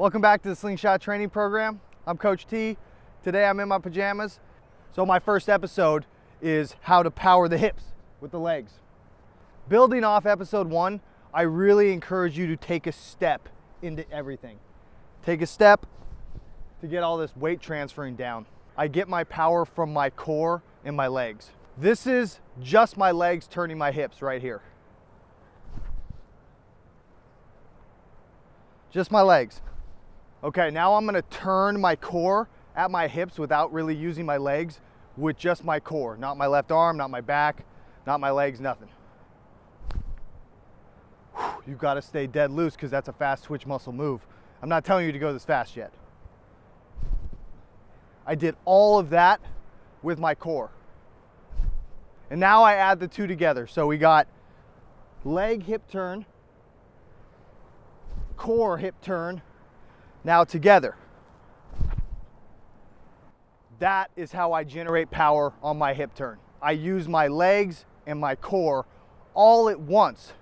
Welcome back to the Slingshot training program. I'm Coach T. Today I'm in my pajamas. So my first episode is how to power the hips with the legs. Building off episode 1, I really encourage you to take a step into everything. Take a step to get all this weight transferring down. I get my power from my core and my legs. This is just my legs turning my hips right here. Just my legs. Okay, now I'm gonna turn my core at my hips without really using my legs with just my core. Not my left arm, not my back, not my legs, nothing. You've gotta stay dead loose because that's a fast twitch muscle move. I'm not telling you to go this fast yet. I did all of that with my core. And now I add the two together. So we got leg hip turn, core hip turn, now together. That is how I generate power on my hip turn. I use my legs and my core all at once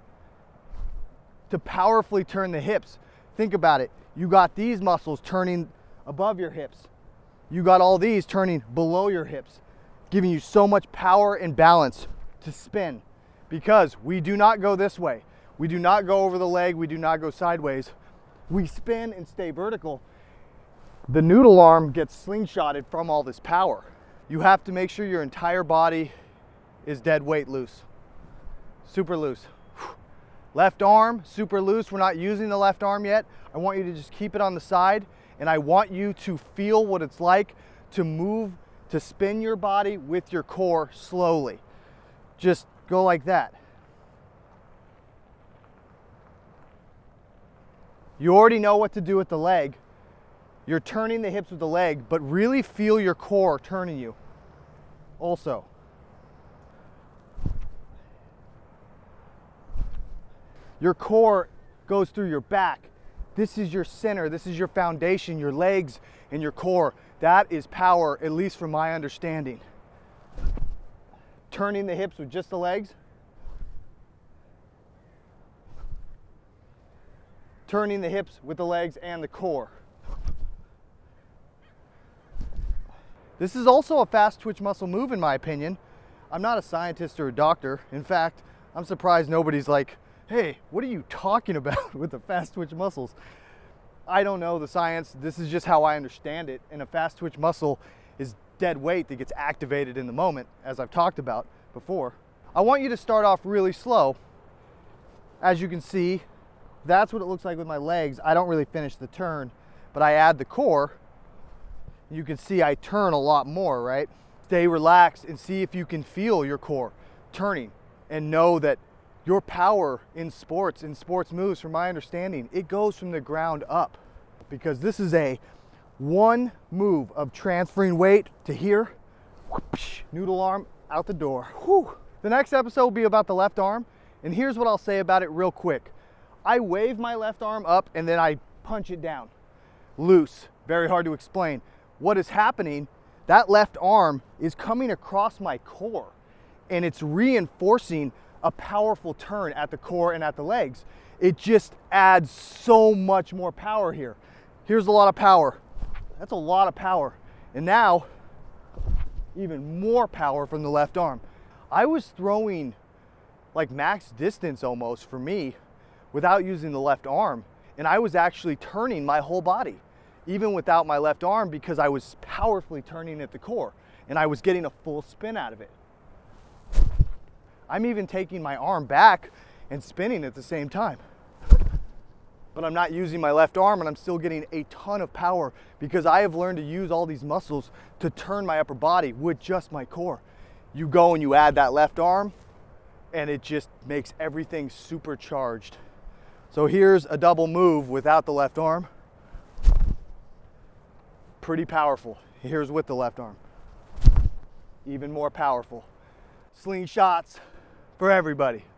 to powerfully turn the hips. Think about it. You got these muscles turning above your hips. You got all these turning below your hips, giving you so much power and balance to spin, because we do not go this way. We do not go over the leg. We do not go sideways. We spin and stay vertical. The noodle arm gets slingshotted from all this power. You have to make sure your entire body is dead weight loose, super loose. Left arm, super loose. We're not using the left arm yet. I want you to just keep it on the side, and I want you to feel what it's like to move, to spin your body with your core slowly. Just go like that. You already know what to do with the leg. You're turning the hips with the leg, but really feel your core turning you also. Your core goes through your back. This is your center, this is your foundation, your legs and your core. That is power, at least from my understanding. Turning the hips with just the legs. Turning the hips with the legs and the core. This is also a fast twitch muscle move in my opinion. I'm not a scientist or a doctor. In fact, I'm surprised nobody's like, hey, what are you talking about with the fast twitch muscles? I don't know the science. This is just how I understand it. And a fast twitch muscle is dead weight that gets activated in the moment, as I've talked about before. I want you to start off really slow. As you can see, that's what it looks like with my legs. I don't really finish the turn, but I add the core. You can see I turn a lot more, right? Stay relaxed and see if you can feel your core turning, and know that your power in sports moves, from my understanding, it goes from the ground up, because this is a one move of transferring weight to here, whoosh, noodle arm out the door. Whew. The next episode will be about the left arm, and here's what I'll say about it real quick. I wave my left arm up and then I punch it down. Loose, very hard to explain. What is happening, that left arm is coming across my core, and it's reinforcing a powerful turn at the core and at the legs. It just adds so much more power here. Here's a lot of power. That's a lot of power. And now, even more power from the left arm. I was throwing like max distance almost for me without using the left arm. And I was actually turning my whole body, even without my left arm, because I was powerfully turning at the core and I was getting a full spin out of it. I'm even taking my arm back and spinning at the same time. But I'm not using my left arm, and I'm still getting a ton of power because I have learned to use all these muscles to turn my upper body with just my core. You go and you add that left arm, and it just makes everything supercharged. So here's a double move without the left arm. Pretty powerful. Here's with the left arm. Even more powerful. Slingshots for everybody.